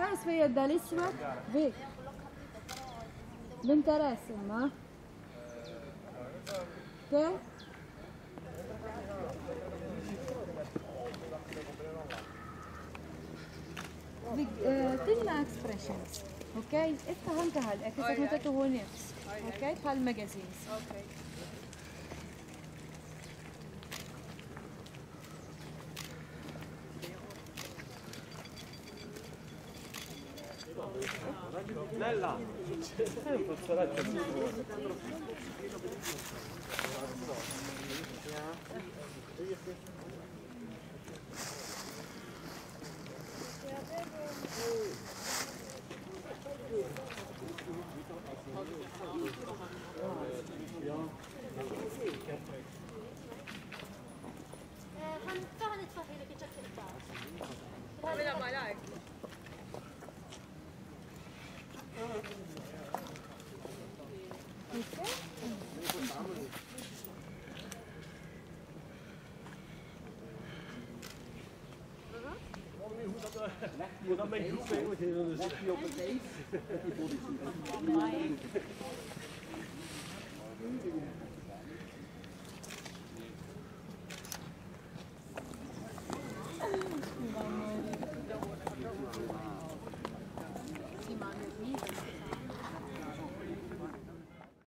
fereddelissima. Vedi? L'interessa, Che? تلنا expressions. اوكي؟ افتح انت هال اكيد متى هو نفس. اوكي؟ هالماجازينز. اوكي. Nella! Dan ben je goed mee, want je zit hier op het ijs.